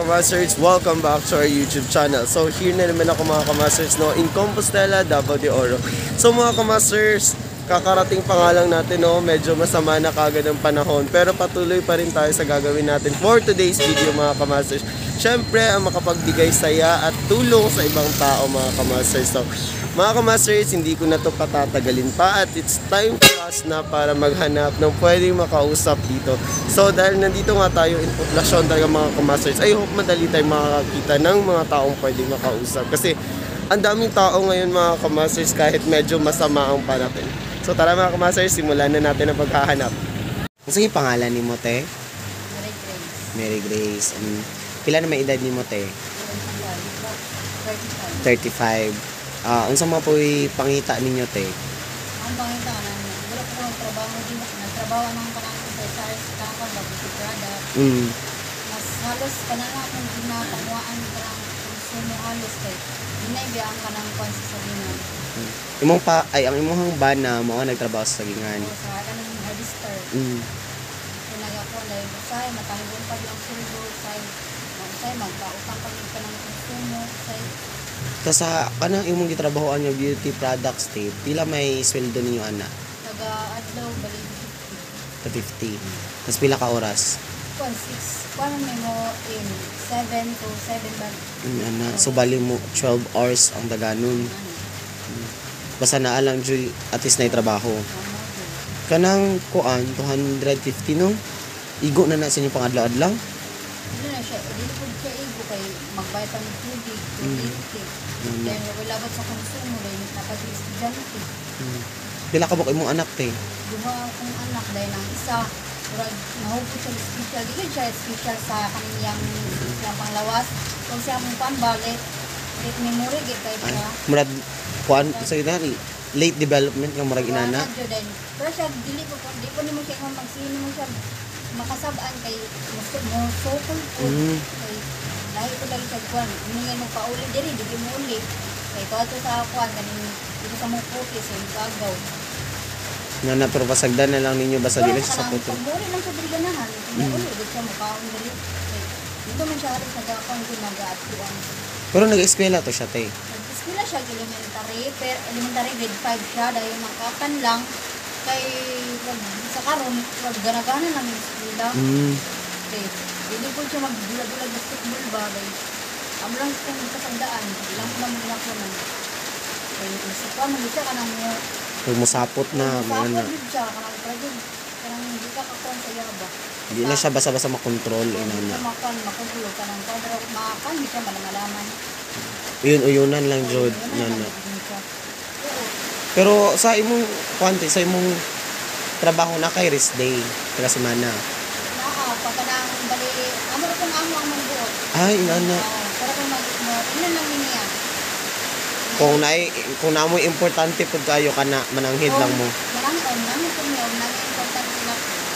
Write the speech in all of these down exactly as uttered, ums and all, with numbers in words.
Kamasters, welcome back to our YouTube channel. So here na naman ako mga Kamasters, no, in Compostela, Davao de Oro. So mga Kamasters, kakarating pa nga lang natin, no, medyo masama na kagad ang panahon, pero patuloy pa rin tayo sa gagawin natin for today's video mga Kamasters. Syempre ang makapagbigay saya at tulong sa ibang tao mga Kamasters. So mga Kamasters, hindi ko na to patatagalin pa at it's time for us na para maghanap ng pwedeng makausap dito. So dahil nandito nga tayo in populasyon talaga mga Kamasters, I hope madali tayong makakakita ng mga taong pwedeng makausap. Kasi ang daming tao ngayon mga Kamasters kahit medyo masama ang panahon. So tara mga Kamasters, simulan na natin ang paghahanap. Sige, pangalan ni mo, te? Mary Grace. Mary Grace. Um, pila na may edad ni mo, te? thirty-five. thirty-five. Ah, unsa mo po'y pangita ninyo, te? Ang pangita na, wala ko ng trabaho din. Nagtrabaho ng kanang sa Charles Kakang, Babusigrada. Mm. Mas halos ka na lang kung ginapanguaan parang konsumo halos kay ginaibiyan ka ng kwan sa sabinan. Imong pa, ay, ang imong bana mo nga nagtrabaho sa sagingan. O sa kanang harvester. Mm. Pinagako na yung usay, matanggon pa yung suldo, usay, usay, magpautang pa yung kanang konsumo, usay. Tapos sa kanang imong gitrabahoan nga beauty products, te, pila may sweldo ninyo ana? Taga-adlaw, balik Sa fifty. Tapos pila ka oras? kwan, six, kwan may mo in seven to seven ba? Mm, ana, so bali mo twelve hours ang daganon. Ano? Basta naa lang joy at least na trabaho. Ano din? Kanang kuan two hundred fifty no? Igo na na sa inyo pang adlaw-adlaw. Hindi na siya, hindi po siya ibo kay magbayad pa ng tubig, Mm. tubig, Mm. then walabot sa konsumo, then napag-estudyante. Mm. Pila ka buk imong anak, te? Duha akong anak, dahil ang isa, murag nahugod siya special, di ko siya special sa kaniyang siyang panglawas. Kung siya mong pambalik, late memory, git kayo Ay, siya. murag kuan sa inari late development nga murag inana. Wala na, then, pero siya, dili ko, di ko nimo siya magsino mo siya, makasabaan kay gusto mo sokol po. Mm. Kay lahi ko lagi sa kuan, hindi mo pauli diri, di mo uli. Kay kato sa kuan kaning dito sa mong puti sa Gagaw. Nga na pero pasagdan na lang ninyo basta dili sa puto. Pagmuli lang sa ganahan, kung uli dito siya mukaon diri. Kay dito man siya rin sa gapang kung mag-aatuan. Pero nag-eskwela to siya, te. Nag-eskwela siya elementary, pero elementary grade five siya dahil nangkakan lang kay wag sa karon wag gana-gana lang yung eskwela. Mm. Okay. Hindi po siya magbulag-bulag basketball ba? Kaya amo lang kung kasandaan. Ilang ko lang muna ko na. Kaya isa pa, mag siya ka nang mo. Pag musapot na, mga na. Sapod siya, kanang prado. Kanang hindi ka kakuan sa yaba. Hindi na siya basta-basta makontrol, Hindi inana. ka makuan, makugulo ka ng padra. Makakan, hindi siya malamalaman. Uyun-uyunan lang, Jod. Yun Nana. ang nagiging siya. Oo. Pero sa imong, kwante, sa imong trabaho na kay rest day, taga semana. Naa, pagka nang bali, amo rin kung amo ang magbuot. Ay, inana. Oo, para kung mag-mo, ilan lang niya. Kung na kung na mo importante pud kayo kana mananghid lang mo. Marang on, namin kung may on, namin important sila.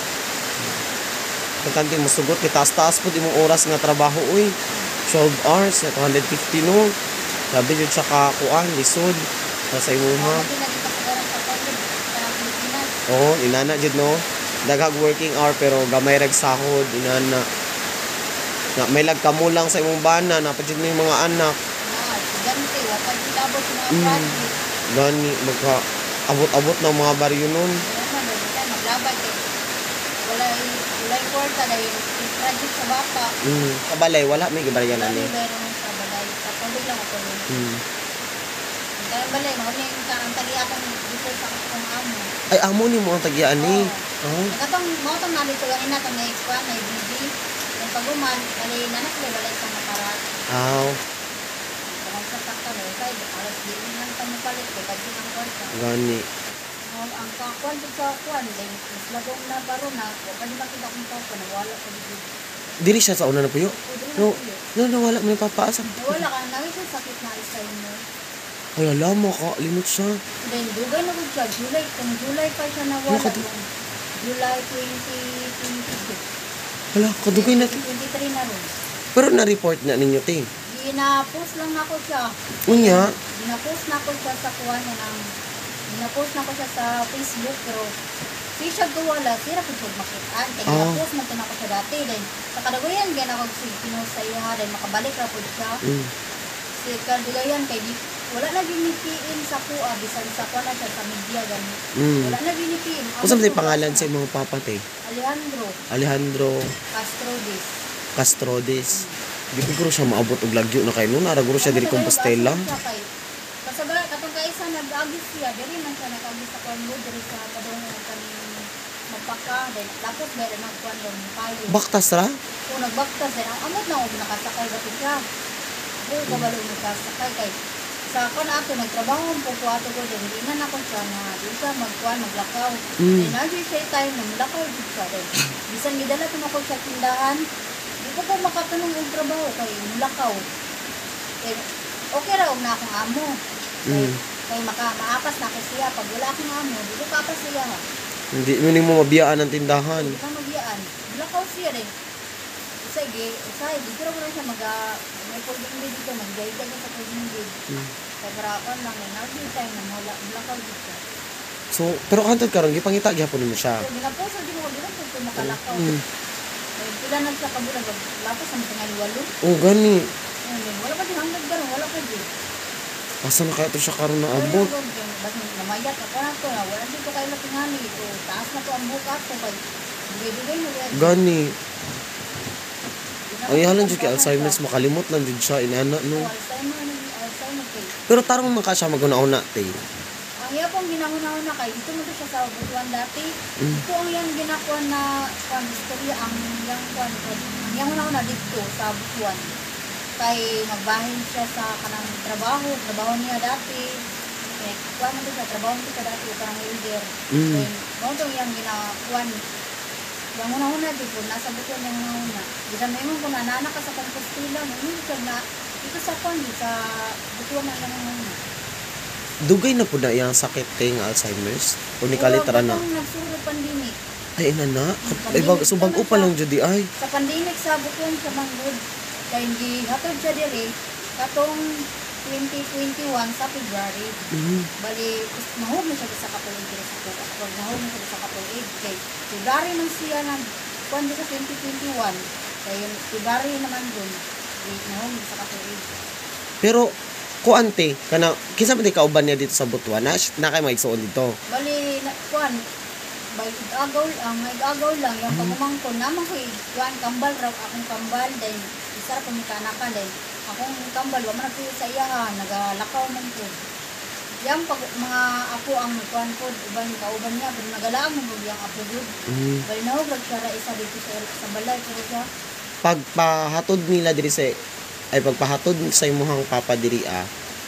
Importante mo sugot kay taas-taas pud imong oras nga trabaho uy. twelve hours na two hundred fifty no. Sabi jud siya ka kuan lisod sa imo ha. Hindi na dito sa orang kapatid, sa Pilipinas. Oo, inana jud no. Daghag working hour pero gamay rag sahod inana. Na may lagkamo lang sa imong bana na jud may mga anak. Na, gante, wapag ilabot sa mga Mm. project. Gani magka abot-abot ng mga baryo nun. Wala na, wala maglabay eh. Wala, wala yung kwarta dahil yung project sa bata. Mm. Kabalay wala may gibaryan Wala ani. yung meron sa balay. Kapagod lang ako nun. Mm. Dahil balay, makami yung ang tali akong dito sa akong amo. Ay amo ni mo ang tagian ni. Oh. Katong, mga itong nalito, ganin natin na ikwan, na ibigi. Yung paguman, bali, nanak ko balay sa makarat. Aw, Kung sa takta mo, kay alas di lang kami palit ko, pag sinang kwarta. gani. Ang ang kakuan dito sa kuan, then mas lagong na baro na, o pwede makita kong tao na wala ko dito. Dili siya sa una na puyo. No, no, no wala man papaasam. Wala ka, nawin siya sakit na isa mo. Ay alam mo ka limot siya. Then, dugay na ko siya, July, kung July pa siya nawala, Ano ka di- kung July twenty twenty-two. Wala kadugay na. twenty-three na ron. Pero na-report na ninyo te. Gina-post lang ako siya. Unya, Gina-post na ako siya sa kuan niya ng Gina-post na ko siya sa Facebook, pero Fisya ko wala, sira ko siya makitaan. Kaya Ah. tapos man tinako siya dati. Then, sa kadaguyan, gana ko si Pinos sa iya, then makabalik ra po siya. Mm. Si kadaguyan, kay di, wala na binipiin sa kuha, bisan sa kuha na siya sa media, gani. Mm. Wala na binipiin. Kung saan may pangalan sa imong papa te? Alejandro Alejandro Castrodis. Castrodes. Di ko guro siya maabot og lagyo na kay no naraguro siya diri Compostela. Kasabay katong kaisa nag-agis siya, diri man siya nag-agis sa Congo, diri sa kadong kaning magpaka, then tapos dere nagkuan don payo. Baktas ra? So nagbaktas din ang amot na og nakasakay dati siya. Ako kabalo nakasakay kay sa kon ato nagtrabaho po ko ato ko din di na ako siya na di siya magkuan maglakaw. Mm. Then na siya time na maglakaw jud siya din. Bisan gidala ko na ko sa tindahan. Di ko po makatanong og trabaho kay mulakaw. Eh, okay ra og na akong amo. Kay, Mm. kay maka maapas na ko siya pag wala akong amo, di ko kapas siya. Ha. Hindi mo mo mabiyaan ng tindahan. Hindi ka mabiyaan. Mulakaw siya din. Sige, usay, di ko na siya mag may pulging din dito, mag-gayda niya sa pulging din. Mm. Kaya karapan lang eh, nag-day time na mula, mulakaw dito. So, pero kantud karon gipangita gyapon mo siya. So, ginaposa din mo, di ba po makalakaw. Mm. Eh, pila na siya kabulag, lapos ang tingali walo. Oh, gani. Ayun, wala pa din hanggang gano'n, wala pa din. Asa na kaya to siya karon na Ayun, abot? basta namayat ako na to, na wala dito kayo latingali. So, taas na to ang bukas ko, kay bigay-bigay na rin. Gani. Ay halan jud kay Alzheimer's makalimot lang jud siya inana So, no. Alzheimer, Alzheimer kay. Pero tarong man ka siya maguna-una te. Ang iya pong ginahon na kay, dito mo to siya sa butuan dati. Mm. Ito ang yang ginakuan na kuan istorya ang yang kuan ang yang una dito sa butuan. Kay magbahin siya sa kanang trabaho, trabaho niya dati. Kaya kuan mo to sa trabaho mo siya dati parang elder. Mm. Then mo to yang ginakuan. Yang una-una dito nasa butuan yang una. Bisa mo ko na nana ka sa Compostela, mo siya na ito sa kuan sa butuan na yang una. Dugay na pud na iyang sakit te nga Alzheimer's. O ni kalitra na. Kung nagsuro pandemic. Ay inana. Ay bag so bag-o pa lang jud di ay. Sa pandemic sa butuan sa Manggod. Kaya hindi hatod siya diri katong twenty twenty-one sa February. Mm. Bali, mahog na siya sa kapulig diri sa kuka. Pag mahog na siya sa kapulig. Kay February man siya nag kuan sa twenty twenty-one. Kaya February naman dun. Mahog na sa kapulig. Pero kuante kana kinsa man di kauban niya dito sa Butuan na, na kay maigsuon dito. Bali, na, kuan, bay agaw lang, may agaw lang, yung pagmamangkon, naman ko kuan, kambal raw, akong kambal, dahil isa ra pumikanakan, dahil akong kambal, wala man sa iya ha, nagalakaw man ko. Yang pag mga apo ang kuan ko, uban kauban niya, pero nagalaang mo yung apo gud. Mm. Bali nahograg siya ra isa dito sa, sa balay, pero siya, Pagpahatod nila diri sa ay pagpahatod sa imuhang papa diri ah,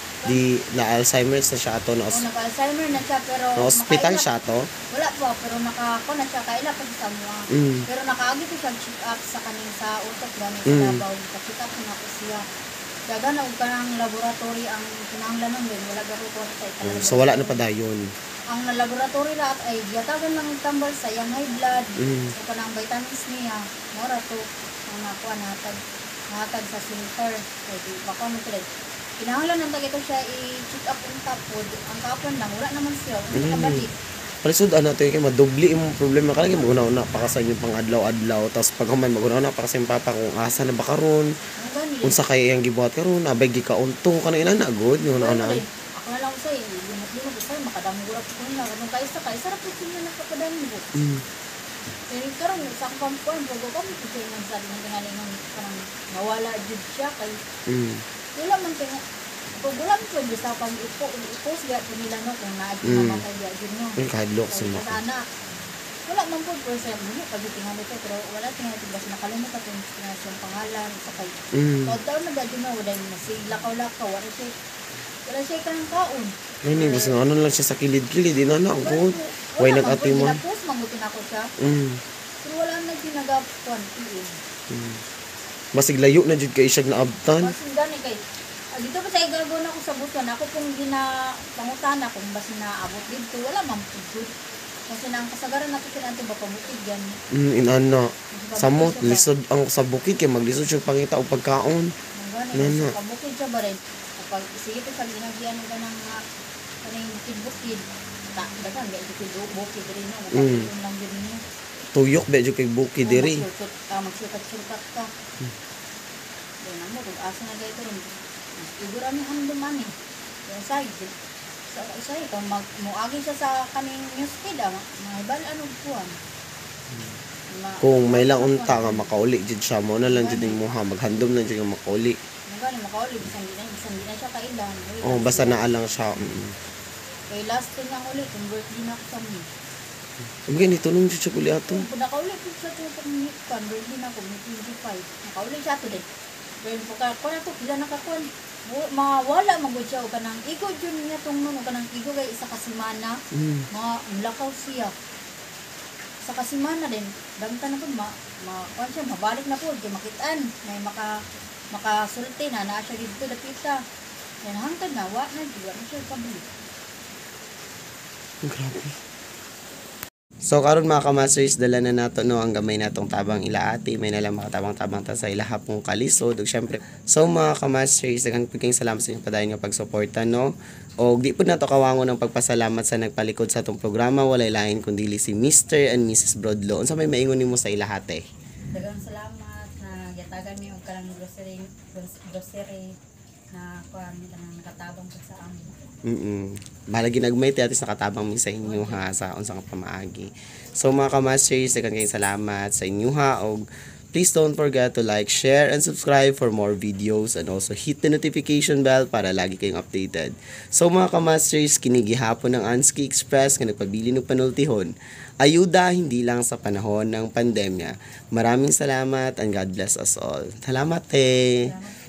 di na Alzheimer's na siya ato na o os- naka-Alzheimer na siya, pero na hospital makaila- siya to. Wala po, pero nakako na siya, kaila pa sa mga. Mm. Pero nakaagi ko siya check up sa kaning sa utok gani sa Mm. Davao. Pa-check up ko na ko siya. Daga na og kanang laboratory ang kinahanglanon din, wala garo ko sa Oh, italag. so wala na pa dayon. Ang laboratory lahat ay giyatagan lang ang tambal sa yang high blood, Mm. o kanang vitamins niya, mora to ang nakuha natag natag sa center. Kay di baka mo tred. Kinahanglan nang ito siya i-check up ang tapod. Ang kapon lang wala naman siya, hindi Mm. kabalik. Palisod ana to kay madubli imong problema kala maguna-una pa ka sa inyo pang adlaw-adlaw tapos pag human maguna-una pa ka sa imong papa kung asa na ba karon Ang gani. unsa kay iyang gibuhat karon abay gikaunto kana ina na good ni una-una. Ako na lang sa'yo, limot-limot sa'yo, makadamugurap ko nila. Kung kaisa ka, isa rapos yun na nakakadamugurap. Mm. Pero karang sa kampuan, bago kami kasi yung sabi ng tingali nung parang nawala jud siya. Kay Mm. wala man kaya, kung wala man pwede sa pang ipo, i-post gaya po nila no, kung naagin Mm. naman kayo gaya dyan no. Ay kahadlok sa Kaya mo. sana, wala man po po sa mga pag tingali ko, pero wala tingali ko, basta nakalimutan ko yung tingali siyang pangalan, sa kay. Mm. Taon-taon na dahil na, wala yung masilakaw-lakaw, wala siya, wala siya kanang kaon. Ay ni basta ano lang siya sa kilid-kilid ina na good. Why Wala nag-ati mo? man po, ginapos, mangutin ako siya. Mm. Pero wala na ginagapuan, iin. Mm. Basig layo na jud kay siya naabtan. Basin gani kay, ah, dito pa sa igagaw na ako sa butuan, ako pong ginapangutan kung basi naabot dito, wala man po good. Kasi nang kasagaran nato kinanto ba pamutid gani. Mm, inana. Samot lisod ang sa bukid kay maglisod siya pangita og pagkaon. Ang gani, Nana. sa pabukid siya ba rin. Kapag sige to sa ginagyan ng ganang uh, kaning bukid-bukid, ta dagan ga ito ko bukid rin no. Mm. Bakit lang din niyo. Tuyok medyo kay buki diri. Magsultot ka, magsukat-sukat ka. Yan ang mo, kung asa na gaya rin. Siguro kami handong mani. Yung side. Sa isa eh, kung mag, muagi siya sa kaning newsfeed, ah, mahibal ano buwan. Ma- Kung may lang unta nga makauli jud siya mo na lang jud ning muha maghandom lang jud nga makauli. Magali, makauli, bisan di na, bisan di na siya kailan. Uy, Oh, last basta year. naa lang siya. Mm. Kay last time lang ulit, kung birthday na ako sa mi. Ug gani tulong jud siya kuli ato. Kung nakauli ko sa ito pang kan, birthday na ako, may twenty-five. Nakauli siya ito din. Pero po ka, kung na ito, pila nakakuan. Mawala magod siya, o kanang igo dyan niya itong nun, o kanang igo kay isa kasimana. Mm. Mga lakaw siya. Sa kasimana din, damta na po, ma, ma, kuan siya, mabalik na po, di makitaan. May maka, makasulti na, naa siya dito dapita. Yan, hangtad na, wa na, di wa na siya pabalik. Grabe. So karon mga ka-masters, dala na nato no ang gamay natong tabang ilaati, may nalang makatabang-tabang ta sa ilaha pong kalisod ug syempre. So mga ka-masters, daghang pagking salamat sa inyo padayon nga pagsuporta no. Og di pud nato kawangon ang pagpasalamat sa nagpalikod sa atong programa, walay lain kundi si Mister and Missus Brodlo. Unsa may maingon nimo sa ilahate? Dagang salamat na yatagan mi og kanang grocery grocery na kuan kanang nakatabang po sa amin. Mm. Bahala ginagmay ti atis nakatabang mi sa inyo ha sa unsa nga pamaagi. So mga ka-masters, daghang kayong salamat sa inyo ha og please don't forget to like, share, and subscribe for more videos and also hit the notification bell para lagi kayong updated. So mga ka-masters, kinigihapon ng Anski Express nga nagpabili ng panultihon. Ayuda hindi lang sa panahon ng pandemya. Maraming salamat and God bless us all. Salamat eh! Salamat